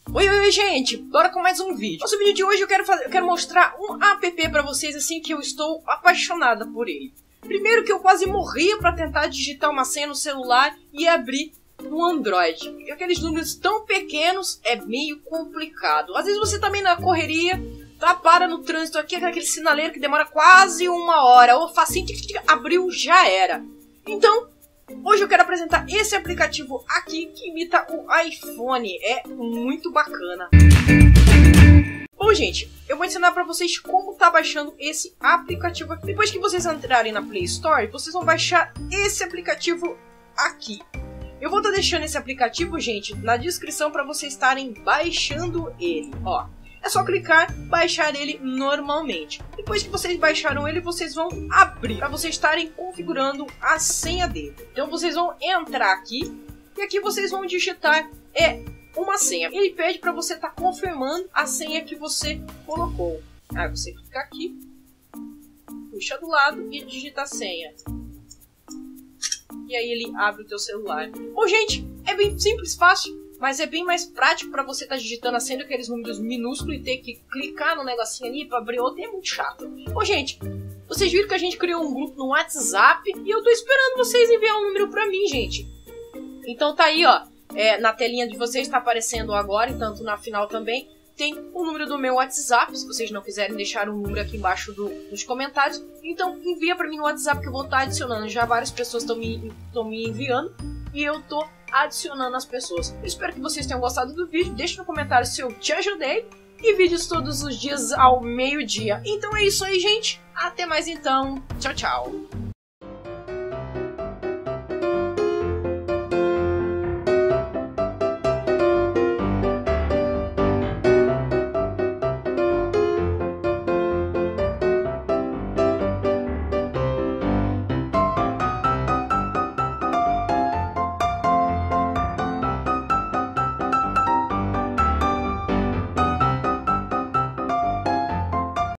Oi, gente, bora com mais um vídeo. Nosso vídeo de hoje eu quero mostrar um app pra vocês, assim, que eu estou apaixonada por ele. Primeiro que eu quase morria pra tentar digitar uma senha no celular e abrir no Android. E aqueles números tão pequenos é meio complicado. Às vezes você também na correria, para no trânsito aqui, aquele sinaleiro que demora quase uma hora, ou facinho, abriu, já era. Então, hoje eu quero apresentar esse aplicativo aqui que imita o iPhone. É muito bacana. Bom, gente, eu vou ensinar pra vocês como tá baixando esse aplicativo aqui. Depois que vocês entrarem na Play Store, vocês vão baixar esse aplicativo aqui. Eu vou estar deixando esse aplicativo, gente, na descrição para vocês estarem baixando ele, ó. É só clicar, baixar ele normalmente. Depois que vocês baixaram ele, vocês vão abrir para vocês estarem configurando a senha dele. Então vocês vão entrar aqui e aqui vocês vão digitar uma senha. Ele pede para você estar confirmando a senha que você colocou. Aí você clica aqui, puxa do lado e digita a senha. E aí ele abre o teu celular. Bom, gente, é bem simples, fácil, mas é bem mais prático para você estar digitando a senha, aqueles números minúsculos e ter que clicar no negocinho ali para abrir outro, é muito chato. Bom, gente, vocês viram que a gente criou um grupo no WhatsApp e eu tô esperando vocês enviar um número para mim, gente. Então tá aí, ó, na telinha de vocês está aparecendo agora, e tanto na final também, tem o número do meu WhatsApp, se vocês não quiserem deixar um número aqui embaixo nos comentários. Então envia para mim no WhatsApp que eu vou estar adicionando. Já várias pessoas estão me enviando e eu tô adicionando as pessoas. Eu espero que vocês tenham gostado do vídeo. Deixe no comentário se eu te ajudei. E vídeos todos os dias ao meio-dia. Então é isso aí, gente. Até mais então. Tchau, tchau.